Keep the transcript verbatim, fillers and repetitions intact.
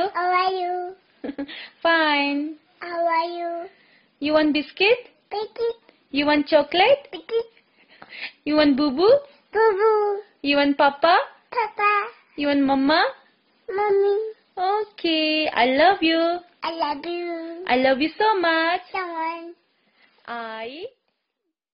How are you? Fine. How are you? You want biscuit? Biscuit. You want chocolate? Biscuit. You want boo boo? Boo boo. You want papa? Papa. You want mama? Mommy. Okay. I love you. I love you. I love you so much. Someone. I